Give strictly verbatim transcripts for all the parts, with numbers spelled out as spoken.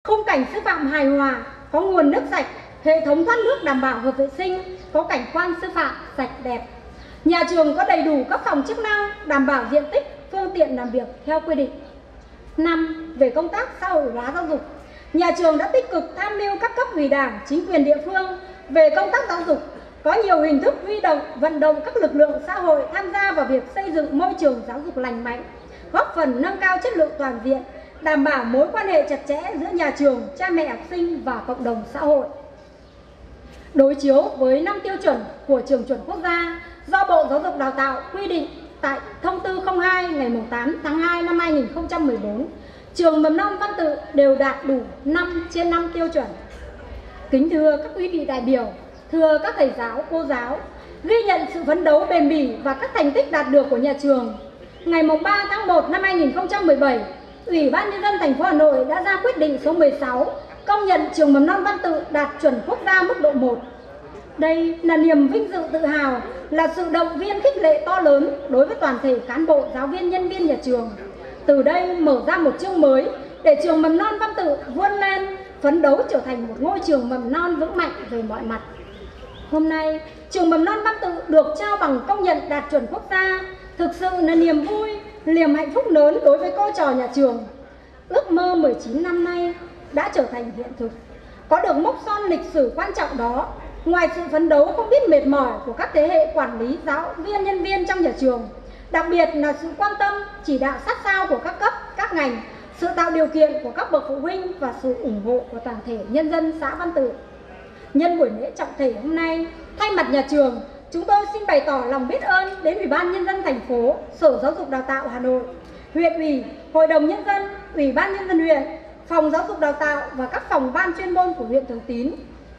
khung cảnh sư phạm hài hòa, có nguồn nước sạch, hệ thống thoát nước đảm bảo hợp vệ sinh, có cảnh quan sư phạm sạch đẹp. Nhà trường có đầy đủ các phòng chức năng, đảm bảo diện tích, phương tiện làm việc theo quy định. năm. Về công tác xã hội hóa giáo dục, nhà trường đã tích cực tham mưu các cấp ủy Đảng, chính quyền địa phương về công tác giáo dục, có nhiều hình thức huy động, vận động các lực lượng xã hội tham gia vào việc xây dựng môi trường giáo dục lành mạnh, góp phần nâng cao chất lượng toàn diện, đảm bảo mối quan hệ chặt chẽ giữa nhà trường, cha mẹ học sinh và cộng đồng xã hội. Đối chiếu với năm tiêu chuẩn của trường chuẩn quốc gia do Bộ Giáo dục Đào tạo quy định tại Thông tư không hai ngày tám tháng hai năm hai nghìn không trăm mười bốn, trường mầm non Văn Tự đều đạt đủ năm trên năm tiêu chuẩn. Kính thưa các quý vị đại biểu, thưa các thầy giáo, cô giáo, ghi nhận sự phấn đấu bền bỉ và các thành tích đạt được của nhà trường, ngày ba tháng một năm hai nghìn không trăm mười bảy, Ủy ban Nhân dân thành phố Hà Nội đã ra quyết định số mười sáu công nhận trường mầm non Văn Tự đạt chuẩn quốc gia mức độ một. Đây là niềm vinh dự tự hào, là sự động viên khích lệ to lớn đối với toàn thể cán bộ, giáo viên, nhân viên nhà trường. Từ đây mở ra một chương mới để trường mầm non Văn Tự vươn lên, phấn đấu trở thành một ngôi trường mầm non vững mạnh về mọi mặt. Hôm nay, trường mầm non Văn Tự được trao bằng công nhận đạt chuẩn quốc gia, thực sự là niềm vui, niềm hạnh phúc lớn đối với cô trò nhà trường. Ước mơ mười chín năm nay đã trở thành hiện thực. Có được mốc son lịch sử quan trọng đó, ngoài sự phấn đấu không biết mệt mỏi của các thế hệ quản lý, giáo viên, nhân viên trong nhà trường, đặc biệt là sự quan tâm, chỉ đạo sát sao của các cấp, các ngành, sự tạo điều kiện của các bậc phụ huynh và sự ủng hộ của toàn thể nhân dân xã Văn Tự. Nhân buổi lễ trọng thể hôm nay, thay mặt nhà trường, chúng tôi xin bày tỏ lòng biết ơn đến Ủy ban Nhân dân thành phố, Sở Giáo dục Đào tạo Hà Nội, huyện ủy, Hội đồng Nhân dân, Ủy ban Nhân dân huyện, Phòng Giáo dục Đào tạo và các phòng ban chuyên môn của huyện Thường Tín.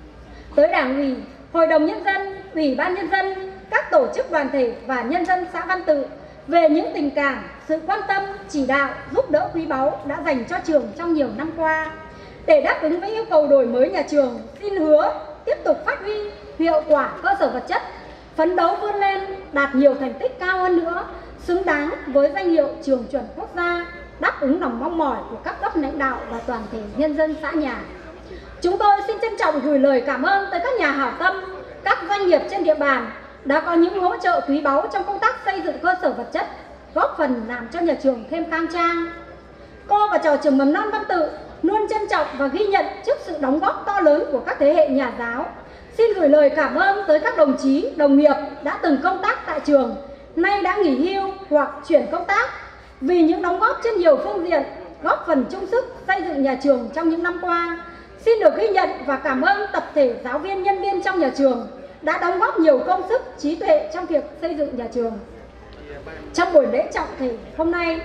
Tới Đảng ủy, Hội đồng Nhân dân, Ủy ban Nhân dân, các tổ chức đoàn thể và nhân dân xã Văn Tự về những tình cảm, sự quan tâm, chỉ đạo, giúp đỡ quý báu đã dành cho trường trong nhiều năm qua. Để đáp ứng với yêu cầu đổi mới nhà trường, xin hứa tiếp tục phát huy hiệu quả cơ sở vật chất, phấn đấu vươn lên, đạt nhiều thành tích cao hơn nữa, xứng đáng với danh hiệu trường chuẩn quốc gia, đáp ứng lòng mong mỏi của các cấp lãnh đạo và toàn thể nhân dân xã nhà. Chúng tôi xin trân trọng gửi lời cảm ơn tới các nhà hảo tâm, các doanh nghiệp trên địa bàn đã có những hỗ trợ quý báu trong công tác xây dựng cơ sở vật chất, góp phần làm cho nhà trường thêm khang trang. Cô và trò trường mầm non Văn Tự luôn trân trọng và ghi nhận trước sự đóng góp to lớn của các thế hệ nhà giáo. Xin gửi lời cảm ơn tới các đồng chí, đồng nghiệp đã từng công tác tại trường, nay đã nghỉ hưu hoặc chuyển công tác, vì những đóng góp trên nhiều phương diện, góp phần chung sức xây dựng nhà trường trong những năm qua. Xin được ghi nhận và cảm ơn tập thể giáo viên, nhân viên trong nhà trường đã đóng góp nhiều công sức, trí tuệ trong việc xây dựng nhà trường. Trong buổi lễ trọng thể hôm nay,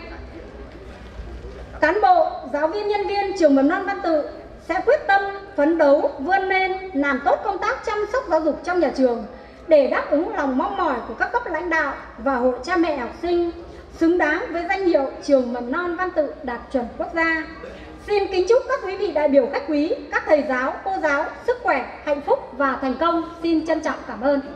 cán bộ, giáo viên, nhân viên trường mầm non Văn Tự sẽ quyết tâm, phấn đấu, vươn lên, làm tốt công tác chăm sóc giáo dục trong nhà trường để đáp ứng lòng mong mỏi của các cấp lãnh đạo và hội cha mẹ học sinh, xứng đáng với danh hiệu trường mầm non Văn Tự đạt chuẩn quốc gia. Xin kính chúc các quý vị đại biểu khách quý, các thầy giáo, cô giáo sức khỏe, hạnh phúc và thành công. Xin trân trọng cảm ơn.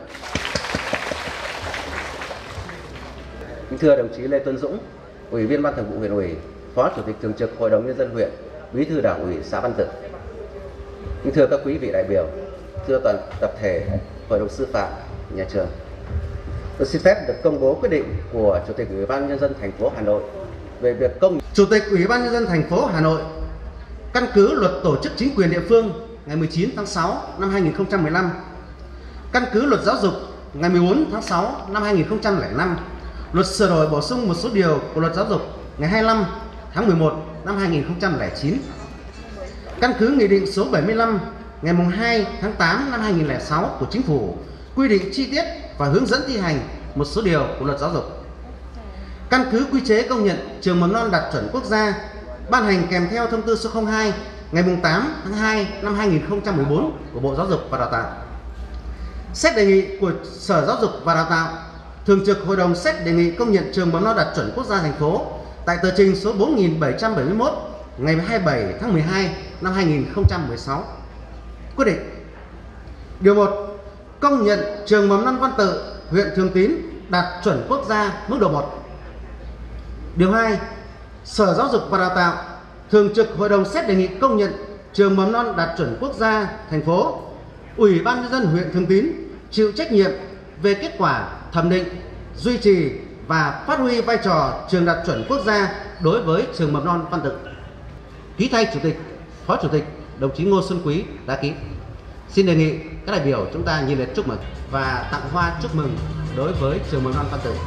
Kính thưa đồng chí Lê Tuấn Dũng, Ủy viên Ban Thường vụ huyện ủy, Phó Chủ tịch Thường trực Hội đồng Nhân dân huyện, Bí thư Đảng ủy xã Văn Tự. Kính thưa các quý vị đại biểu, thưa toàn tập thể Hội đồng Sư phạm nhà trường. Tôi xin phép được công bố quyết định của Chủ tịch Ủy ban Nhân dân thành phố Hà Nội về việc công Chủ tịch Ủy ban Nhân dân thành phố Hà Nội căn cứ Luật Tổ chức Chính quyền địa phương ngày mười chín tháng sáu năm hai nghìn không trăm mười lăm, căn cứ Luật Giáo dục ngày mười bốn tháng sáu năm hai nghìn không trăm lẻ năm, Luật sửa đổi bổ sung một số điều của Luật Giáo dục ngày hai mươi lăm tháng mười một năm hai nghìn không trăm lẻ chín, căn cứ Nghị định số bảy mươi lăm ngày hai tháng tám năm hai nghìn không trăm lẻ sáu của Chính phủ quy định chi tiết và hướng dẫn thi hành một số điều của Luật Giáo dục, căn cứ quy chế công nhận trường mầm non đạt chuẩn quốc gia ban hành kèm theo thông tư số không hai ngày tám tháng hai năm hai nghìn không trăm mười bốn của Bộ Giáo dục và Đào tạo. Xét đề nghị của Sở Giáo dục và Đào tạo, Thường trực Hội đồng xét đề nghị công nhận trường mầm non đạt chuẩn quốc gia thành phố tại tờ trình số bốn nghìn bảy trăm bảy mươi mốt ngày hai mươi bảy tháng mười hai năm hai nghìn không trăm mười sáu. Quyết định: Điều một. Công nhận trường mầm non Văn Tự, huyện Thường Tín đạt chuẩn quốc gia mức độ một. Điều hai. Sở Giáo dục và Đào tạo, Thường trực Hội đồng xét đề nghị công nhận trường mầm non đạt chuẩn quốc gia thành phố, Ủy ban nhân dân huyện Thường Tín chịu trách nhiệm về kết quả thẩm định, duy trì và phát huy vai trò trường đạt chuẩn quốc gia đối với trường mầm non Văn Tự. Ký thay Chủ tịch, Phó Chủ tịch đồng chí Ngô Xuân Quý đã ký. Xin đề nghị các đại biểu chúng ta nhiệt liệt chúc mừng và tặng hoa chúc mừng đối với trường mầm non Văn Tự.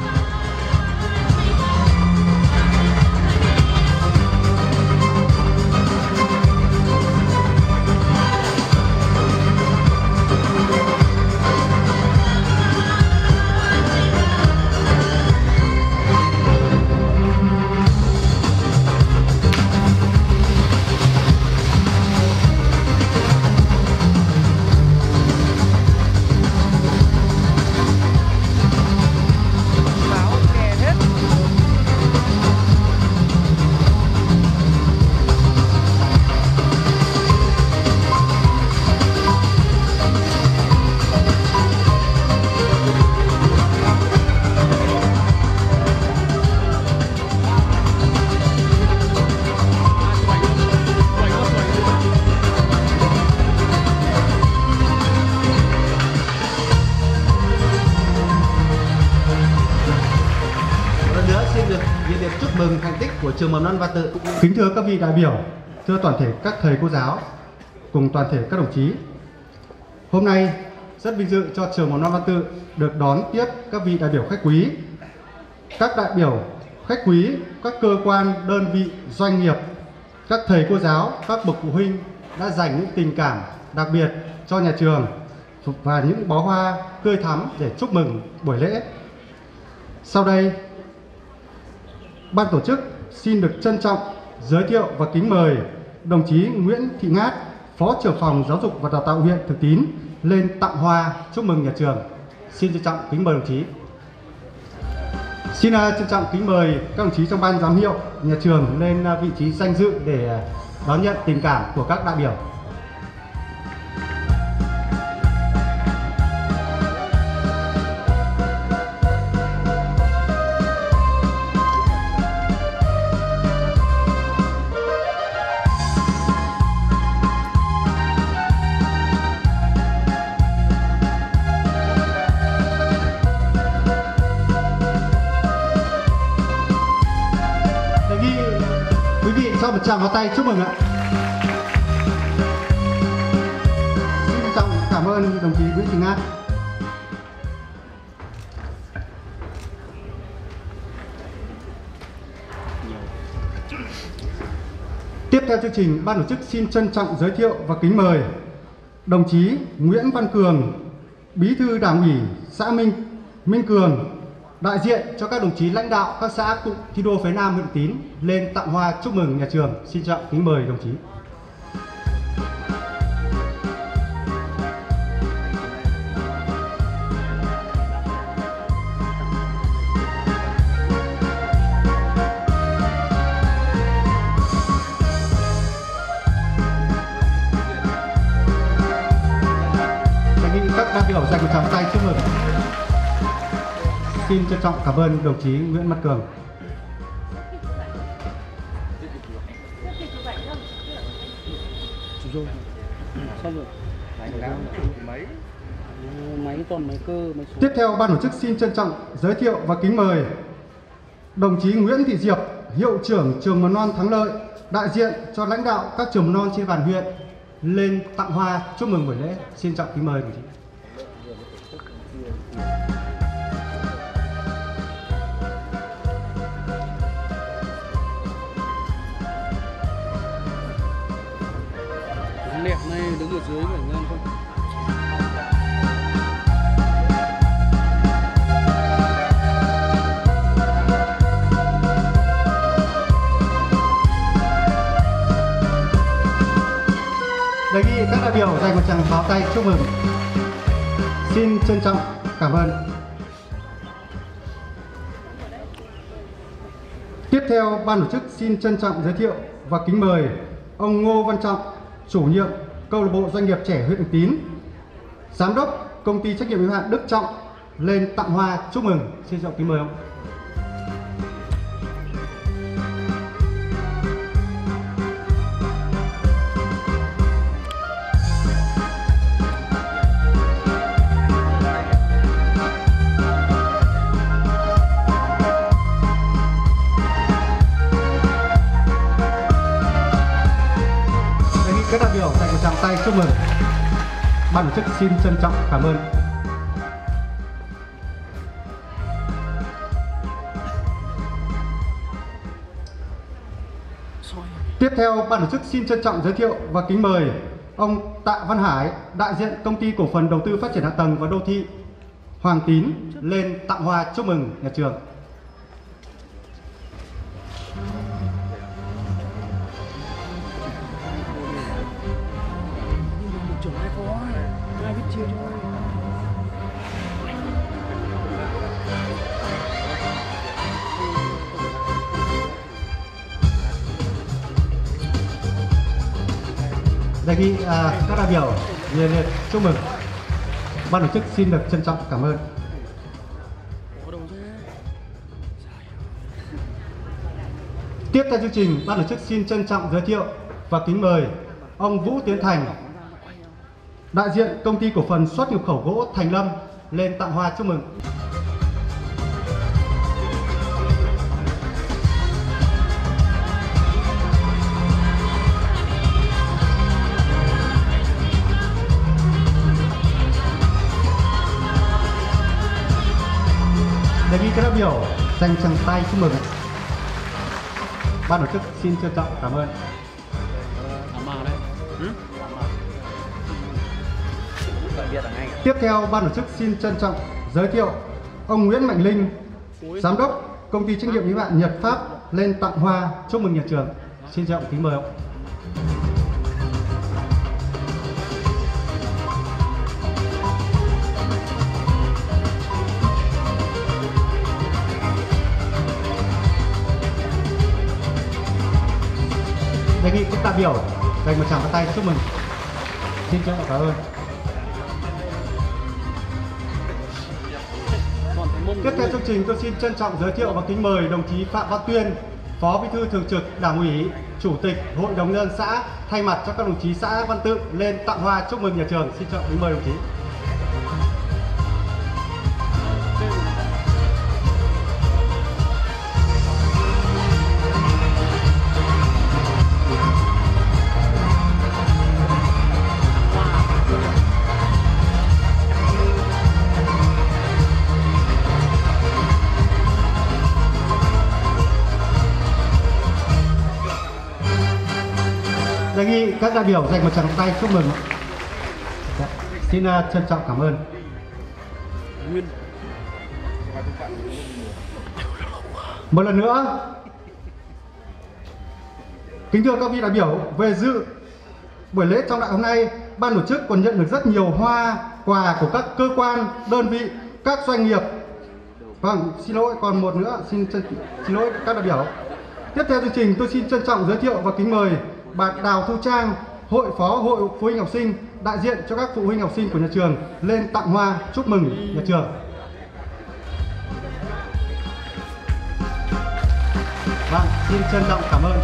Chúc mừng thành tích của trường mầm non Văn Tự. Kính thưa các vị đại biểu, thưa toàn thể các thầy cô giáo cùng toàn thể các đồng chí, hôm nay rất vinh dự cho trường mầm non Văn Tự được đón tiếp các vị đại biểu khách quý. Các đại biểu khách quý, các cơ quan, đơn vị, doanh nghiệp, các thầy cô giáo, các bậc phụ huynh đã dành những tình cảm đặc biệt cho nhà trường và những bó hoa tươi thắm để chúc mừng buổi lễ. Sau đây, ban tổ chức xin được trân trọng giới thiệu và kính mời đồng chí Nguyễn Thị Ngát, Phó trưởng phòng Giáo dục và Đào tạo huyện Thường Tín lên tặng hoa chúc mừng nhà trường. Xin trân trọng kính mời đồng chí. Xin uh, trân trọng kính mời các đồng chí trong ban giám hiệu nhà trường lên uh, vị trí danh dự để uh, đón nhận tình cảm của các đại biểu. Cho một tràng vào tay chúc mừng ạ. Xin trân trọng cảm ơn đồng chí Nguyễn Thị Ngát. Tiếp theo chương trình, ban tổ chức xin trân trọng giới thiệu và kính mời đồng chí Nguyễn Văn Cường, Bí thư Đảng ủy xã Minh Minh Cường, đại diện cho các đồng chí lãnh đạo các xã cụm thi đua phía Nam huyện Tín lên tặng hoa chúc mừng nhà trường. Xin trân trọng kính mời đồng chí. Đề nghị các đại biểu dành một tràng tay chúc mừng. Xin trân trọng cảm ơn đồng chí Nguyễn Văn Cường. Tiếp theo, ban tổ chức xin trân trọng giới thiệu và kính mời đồng chí Nguyễn Thị Diệp, hiệu trưởng trường mầm non Thắng Lợi, đại diện cho lãnh đạo các trường mầm non trên bàn huyện lên tặng hoa chúc mừng buổi lễ. Xin trọng kính mời đồng chí. Đẹp này, đứng ở dưới phải ngang không? Đề nghị các đại biểu dành một tràng pháo tay chúc mừng. Xin trân trọng cảm ơn. Tiếp theo, ban tổ chức xin trân trọng giới thiệu và kính mời ông Ngô Văn Trọng, chủ nhiệm câu lạc bộ doanh nghiệp trẻ huyện Thường Tín, giám đốc công ty trách nhiệm hữu hạn Đức Trọng lên tặng hoa chúc mừng. Xin trọng kính mời ông. các đại biểu dành một tràng tay chúc mừng. Ban tổ chức xin trân trọng cảm ơn. Tiếp theo, ban tổ chức xin trân trọng giới thiệu và kính mời ông Tạ Văn Hải, đại diện Công ty Cổ phần Đầu tư Phát triển Hạ tầng và Đô thị Hoàng Tín lên tặng hoa chúc mừng nhà trường. Đề nghị à, các đại biểu nhiệt liệt chúc mừng. Ban tổ chức xin được trân trọng cảm ơn. Tiếp theo chương trình, ban tổ chức xin trân trọng giới thiệu và kính mời ông Vũ Tiến Thành, đại diện Công ty Cổ phần Xuất nhập khẩu gỗ Thành Lâm lên tặng hoa chúc mừng. Đề nghị các đại biểu dành tràng tay chúc mừng. Ban tổ chức xin trân trọng cảm ơn. Tiếp theo, ban tổ chức xin trân trọng giới thiệu ông Nguyễn Mạnh Linh, giám đốc Công ty trách nhiệm hữu hạn Nhật Pháp lên tặng hoa chúc mừng nhà trường. Xin trân trọng kính mời ông. Đề nghị các đại biểu dành một tràng tay chúc mừng. Xin trân trọng cảm ơn. Tiếp theo chương trình, tôi xin trân trọng giới thiệu và kính mời đồng chí Phạm Văn Tuyên, Phó Bí thư Thường trực Đảng ủy, Chủ tịch Hội đồng nhân dân xã thay mặt cho các đồng chí xã Văn Tự lên tặng hoa chúc mừng nhà trường. Xin trân trọng kính mời đồng chí. Đề nghị các đại biểu dành một tràng tay chúc mừng. Xin uh, trân trọng cảm ơn. Một lần nữa, kính thưa các vị đại biểu, về dự buổi lễ trọng đại hôm nay, ban tổ chức còn nhận được rất nhiều hoa quà của các cơ quan, đơn vị, các doanh nghiệp. Vâng, xin lỗi, còn một nữa, xin xin lỗi các đại biểu. Tiếp theo chương trình, tôi xin trân trọng giới thiệu và kính mời bà Đào Thu Trang, Hội Phó Hội Phụ huynh học sinh, đại diện cho các phụ huynh học sinh của nhà trường lên tặng hoa chúc mừng nhà trường. Vâng, xin trân trọng cảm ơn.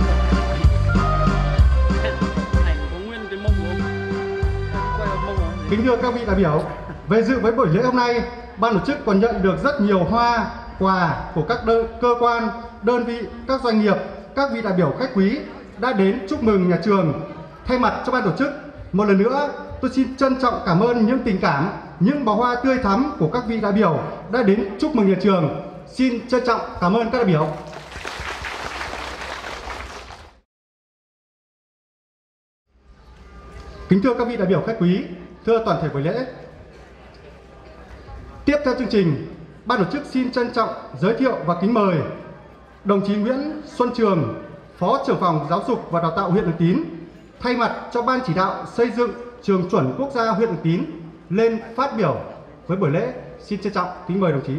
Kính thưa các vị đại biểu, về dự với buổi lễ hôm nay, ban tổ chức còn nhận được rất nhiều hoa quà của các đơn, cơ quan, đơn vị, các doanh nghiệp, các vị đại biểu khách quý đã đến chúc mừng nhà trường. Thay mặt cho ban tổ chức, một lần nữa tôi xin trân trọng cảm ơn những tình cảm, những bó hoa tươi thắm của các vị đại biểu đã đến chúc mừng nhà trường. Xin trân trọng cảm ơn các đại biểu. Kính thưa các vị đại biểu khách quý, thưa toàn thể buổi lễ. Tiếp theo chương trình, ban tổ chức xin trân trọng giới thiệu và kính mời đồng chí Nguyễn Xuân Trường, Phó trưởng phòng Giáo dục và Đào tạo huyện Thường Tín, thay mặt cho ban chỉ đạo xây dựng trường chuẩn quốc gia huyện Thường Tín lên phát biểu với buổi lễ. Xin trân trọng kính mời đồng chí.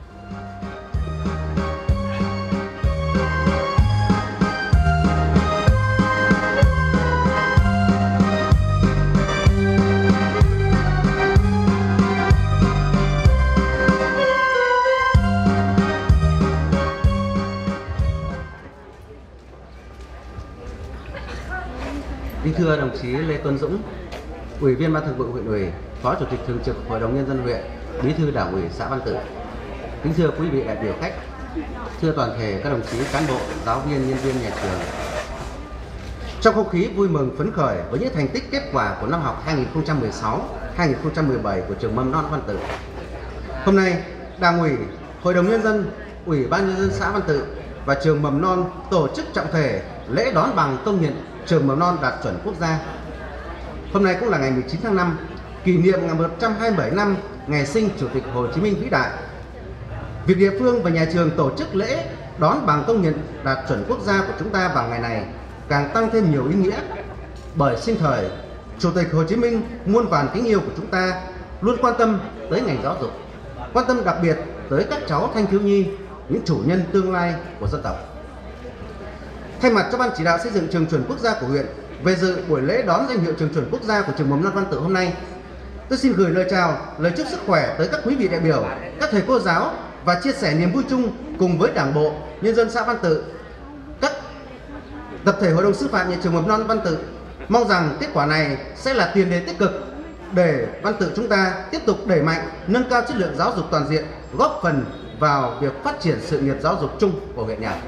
Kính thưa đồng chí Lê Tuấn Dũng, Ủy viên Ban Thường vụ huyện ủy, Phó Chủ tịch Thường trực Hội đồng nhân dân huyện, Bí thư Đảng ủy xã Văn Tự. Kính thưa quý vị đại biểu khách, thưa toàn thể các đồng chí cán bộ, giáo viên, nhân viên nhà trường. Trong không khí vui mừng phấn khởi với những thành tích kết quả của năm học hai nghìn không trăm mười sáu hai nghìn không trăm mười bảy của trường Mầm non Văn Tự, hôm nay Đảng ủy, Hội đồng Nhân dân, Ủy ban Nhân dân xã Văn Tự và trường Mầm non tổ chức trọng thể lễ đón bằng công nhận trường Mầm non đạt chuẩn quốc gia. Hôm nay cũng là ngày mười chín tháng năm, kỷ niệm ngày một trăm hai mươi bảy năm ngày sinh Chủ tịch Hồ Chí Minh vĩ đại. Việc địa phương và nhà trường tổ chức lễ đón bằng công nhận đạt chuẩn quốc gia của chúng ta vào ngày này càng tăng thêm nhiều ý nghĩa. Bởi sinh thời, Chủ tịch Hồ Chí Minh muôn vàn kính yêu của chúng ta luôn quan tâm tới ngành giáo dục, quan tâm đặc biệt tới các cháu thanh thiếu nhi, những chủ nhân tương lai của dân tộc. Thay mặt cho Ban chỉ đạo xây dựng trường chuẩn quốc gia của huyện về dự buổi lễ đón danh hiệu trường chuẩn quốc gia của trường Mầm non Văn Tự hôm nay, tôi xin gửi lời chào, lời chúc sức khỏe tới các quý vị đại biểu, các thầy cô giáo và chia sẻ niềm vui chung cùng với Đảng bộ, nhân dân xã Văn Tự, các tập thể Hội đồng sư phạm nhà trường Mầm non Văn Tự. Mong rằng kết quả này sẽ là tiền đề tích cực để Văn Tự chúng ta tiếp tục đẩy mạnh, nâng cao chất lượng giáo dục toàn diện, góp phần vào việc phát triển sự nghiệp giáo dục chung của huyện nhà.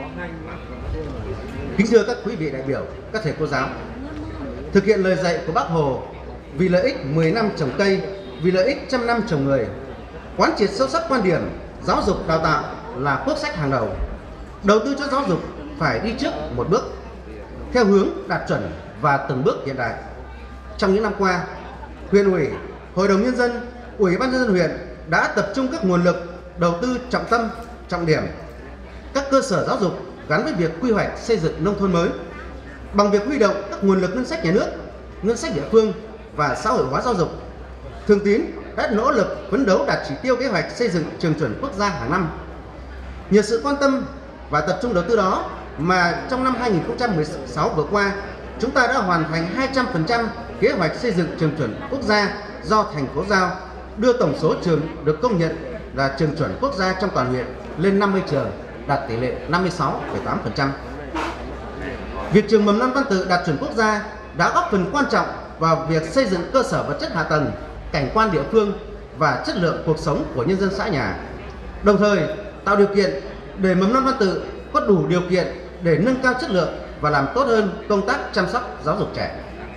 Kính thưa các quý vị đại biểu, các thầy cô giáo, thực hiện lời dạy của Bác Hồ vì lợi ích mười năm trồng cây, vì lợi ích trăm năm trồng người, quán triệt sâu sắc quan điểm giáo dục đào tạo là quốc sách hàng đầu. Đầu tư cho giáo dục phải đi trước một bước, theo hướng đạt chuẩn và từng bước hiện đại. Trong những năm qua, huyện ủy, Hội đồng Nhân dân, Ủy ban Nhân dân huyện đã tập trung các nguồn lực đầu tư trọng tâm, trọng điểm các cơ sở giáo dục gắn với việc quy hoạch xây dựng nông thôn mới bằng việc huy động các nguồn lực ngân sách nhà nước, ngân sách địa phương và xã hội hóa giáo dục. Thường Tín đã nỗ lực phấn đấu đạt chỉ tiêu kế hoạch xây dựng trường chuẩn quốc gia hàng năm. Nhờ sự quan tâm và tập trung đầu tư đó mà trong năm hai nghìn không trăm mười sáu vừa qua, chúng ta đã hoàn thành hai trăm phần trăm kế hoạch xây dựng trường chuẩn quốc gia do thành phố giao, đưa tổng số trường được công nhận là trường chuẩn quốc gia trong toàn huyện lên năm mươi trường, đạt tỷ lệ năm mươi sáu phẩy tám phần trăm. Việc trường Mầm non Văn Tự đạt chuẩn quốc gia đã góp phần quan trọng vào việc xây dựng cơ sở vật chất hạ tầng, cảnh quan địa phương và chất lượng cuộc sống của nhân dân xã nhà, đồng thời tạo điều kiện để Mầm non Văn Tự có đủ điều kiện để nâng cao chất lượng và làm tốt hơn công tác chăm sóc giáo dục trẻ.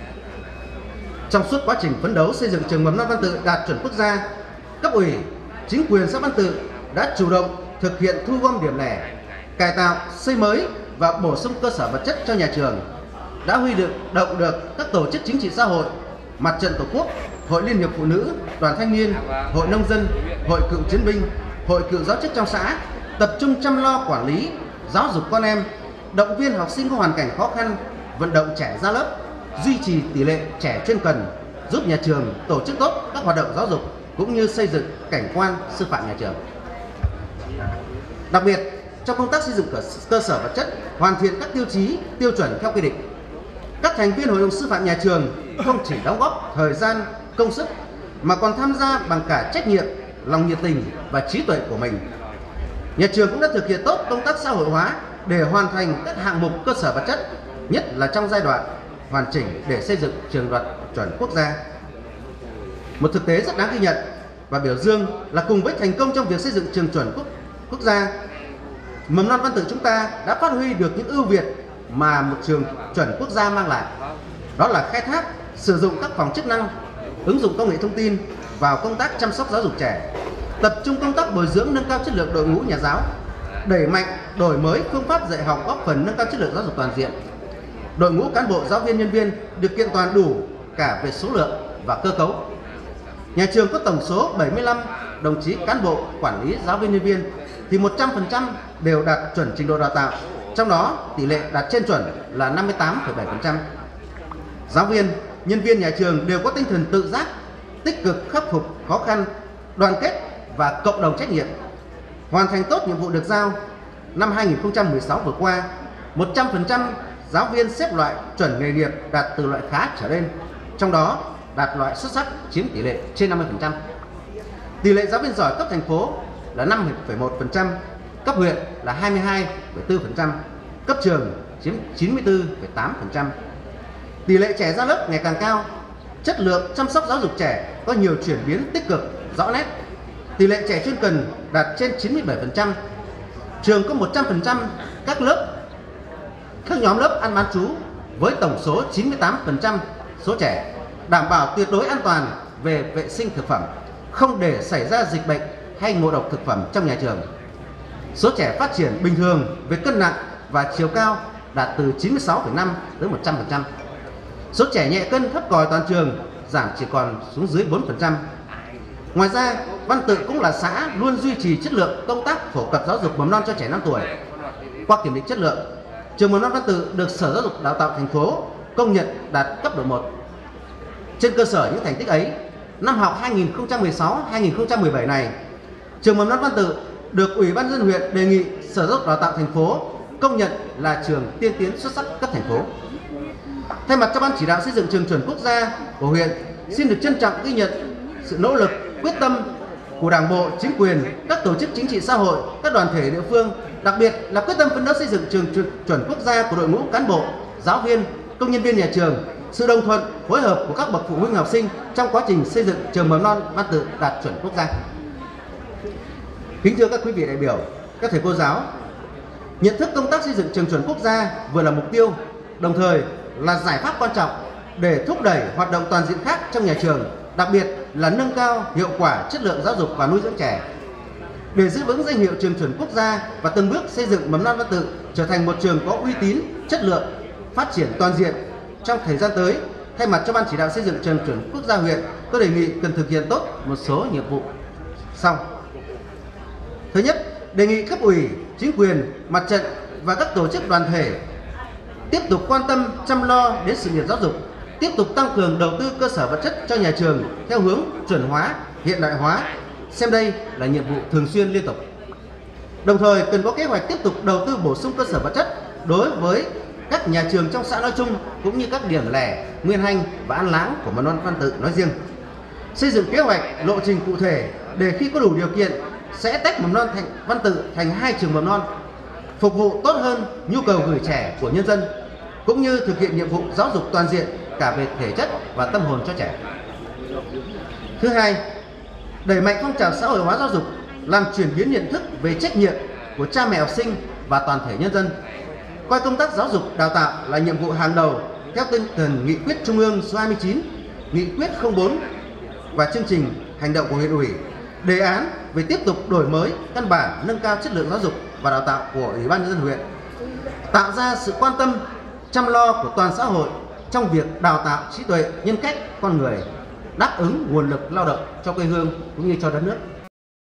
Trong suốt quá trình phấn đấu xây dựng trường Mầm non Văn Tự đạt chuẩn quốc gia, cấp ủy, chính quyền xã Văn Tự đã chủ động thực hiện thu gom điểm lẻ, cải tạo, xây mới và bổ sung cơ sở vật chất cho nhà trường, đã huy động được các tổ chức chính trị xã hội, Mặt trận Tổ quốc, Hội Liên hiệp Phụ nữ, Đoàn Thanh niên, Hội Nông dân, Hội Cựu chiến binh, Hội Cựu giáo chức trong xã tập trung chăm lo quản lý, giáo dục con em, động viên học sinh có hoàn cảnh khó khăn, vận động trẻ ra lớp, duy trì tỷ lệ trẻ chuyên cần, giúp nhà trường tổ chức tốt các hoạt động giáo dục cũng như xây dựng cảnh quan sư phạm nhà trường. Đặc biệt, trong công tác xây dựng cơ sở vật chất, hoàn thiện các tiêu chí, tiêu chuẩn theo quy định, các thành viên Hội đồng sư phạm nhà trường không chỉ đóng góp thời gian, công sức mà còn tham gia bằng cả trách nhiệm, lòng nhiệt tình và trí tuệ của mình. Nhà trường cũng đã thực hiện tốt công tác xã hội hóa để hoàn thành các hạng mục cơ sở vật chất, nhất là trong giai đoạn hoàn chỉnh để xây dựng trường đạt chuẩn quốc gia. Một thực tế rất đáng ghi nhận và biểu dương là cùng với thành công trong việc xây dựng trường chuẩn quốc, quốc gia, Mầm non Văn Tự chúng ta đã phát huy được những ưu việt mà một trường chuẩn quốc gia mang lại. Đó là khai thác, sử dụng các phòng chức năng, ứng dụng công nghệ thông tin vào công tác chăm sóc giáo dục trẻ, tập trung công tác bồi dưỡng nâng cao chất lượng đội ngũ nhà giáo, đẩy mạnh đổi mới phương pháp dạy học góp phần nâng cao chất lượng giáo dục toàn diện. Đội ngũ cán bộ giáo viên nhân viên được kiện toàn đủ cả về số lượng và cơ cấu. Nhà trường có tổng số bảy mươi lăm đồng chí cán bộ quản lý giáo viên nhân viên thì một trăm phần trăm đều đạt chuẩn trình độ đào tạo, trong đó tỷ lệ đạt trên chuẩn là năm mươi tám phẩy bảy phần trăm. Giáo viên, nhân viên nhà trường đều có tinh thần tự giác, tích cực khắc phục khó khăn, đoàn kết và cộng đồng trách nhiệm, hoàn thành tốt nhiệm vụ được giao. Năm hai nghìn không trăm mười sáu vừa qua, một trăm phần trăm giáo viên xếp loại chuẩn nghề nghiệp đạt từ loại khá trở lên, trong đó đạt loại xuất sắc chiếm tỷ lệ trên năm mươi phần trăm. Tỷ lệ giáo viên giỏi cấp thành phố là năm phẩy một phần trăm, cấp huyện là hai mươi hai phẩy bốn phần trăm, cấp trường chiếm chín mươi tư phẩy tám phần trăm. Tỷ lệ trẻ ra lớp ngày càng cao, chất lượng chăm sóc giáo dục trẻ có nhiều chuyển biến tích cực, rõ nét. Tỷ lệ trẻ chuyên cần đạt trên chín mươi bảy phần trăm. Trường có một trăm phần trăm các lớp, các nhóm lớp ăn bán trú, với tổng số chín mươi tám phần trăm số trẻ, đảm bảo tuyệt đối an toàn về vệ sinh thực phẩm, không để xảy ra dịch bệnh hay ngộ độc thực phẩm trong nhà trường. Số trẻ phát triển bình thường về cân nặng và chiều cao đạt từ chín mươi sáu phẩy năm tới một trăm phần trăm. Số trẻ nhẹ cân thấp còi toàn trường giảm chỉ còn xuống dưới bốn phần trăm. Ngoài ra, Văn Tự cũng là xã luôn duy trì chất lượng công tác phổ cập giáo dục mầm non cho trẻ năm tuổi. Qua kiểm định chất lượng, trường mầm non Văn Tự được Sở Giáo dục Đào tạo thành phố công nhận đạt cấp độ một. Trên cơ sở những thành tích ấy, năm học hai nghìn không trăm mười sáu hai nghìn không trăm mười bảy này, trường mầm non Văn Tự được Ủy ban nhân dân huyện đề nghị Sở Giáo dục Đào tạo thành phố công nhận là trường tiên tiến xuất sắc cấp thành phố. Thay mặt cho Ban chỉ đạo xây dựng trường chuẩn quốc gia của huyện, xin được trân trọng ghi nhận sự nỗ lực, quyết tâm của Đảng bộ, chính quyền, các tổ chức chính trị xã hội, các đoàn thể địa phương, đặc biệt là quyết tâm phấn đấu xây dựng trường chuẩn quốc gia của đội ngũ cán bộ, giáo viên, công nhân viên nhà trường, sự đồng thuận, phối hợp của các bậc phụ huynh học sinh trong quá trình xây dựng trường mầm non Văn Tự đạt chuẩn quốc gia. Kính thưa các quý vị đại biểu, các thầy cô giáo, nhận thức công tác xây dựng trường chuẩn quốc gia vừa là mục tiêu, đồng thời là giải pháp quan trọng để thúc đẩy hoạt động toàn diện khác trong nhà trường, đặc biệt là nâng cao hiệu quả chất lượng giáo dục và nuôi dưỡng trẻ. Để giữ vững danh hiệu trường chuẩn quốc gia và từng bước xây dựng mầm non Văn Tự trở thành một trường có uy tín, chất lượng, phát triển toàn diện trong thời gian tới, thay mặt cho Ban chỉ đạo xây dựng trường chuẩn quốc gia huyện, tôi đề nghị cần thực hiện tốt một số nhiệm vụ sau. Thứ nhất, đề nghị cấp ủy, chính quyền, mặt trận và các tổ chức đoàn thể tiếp tục quan tâm chăm lo đến sự nghiệp giáo dục, tiếp tục tăng cường đầu tư cơ sở vật chất cho nhà trường theo hướng chuẩn hóa, hiện đại hóa, xem đây là nhiệm vụ thường xuyên liên tục. Đồng thời cần có kế hoạch tiếp tục đầu tư bổ sung cơ sở vật chất đối với các nhà trường trong xã nói chung cũng như các điểm lẻ, nguyên hanh và an láng của mầm non Văn Tự nói riêng. Xây dựng kế hoạch, lộ trình cụ thể để khi có đủ điều kiện sẽ tách mầm non thành Văn Tự thành hai trường mầm non, phục vụ tốt hơn nhu cầu gửi trẻ của nhân dân, cũng như thực hiện nhiệm vụ giáo dục toàn diện cả về thể chất và tâm hồn cho trẻ. Thứ hai, đẩy mạnh phong trào xã hội hóa giáo dục, làm chuyển biến nhận thức về trách nhiệm của cha mẹ học sinh và toàn thể nhân dân, coi công tác giáo dục đào tạo là nhiệm vụ hàng đầu theo tinh thần nghị quyết Trung ương số hai mươi chín, nghị quyết không bốn và chương trình hành động của huyện ủy, đề án về tiếp tục đổi mới căn bản nâng cao chất lượng giáo dục và đào tạo của Ủy ban nhân dân huyện, tạo ra sự quan tâm chăm lo của toàn xã hội trong việc đào tạo trí tuệ, nhân cách con người, đáp ứng nguồn lực lao động cho quê hương cũng như cho đất nước.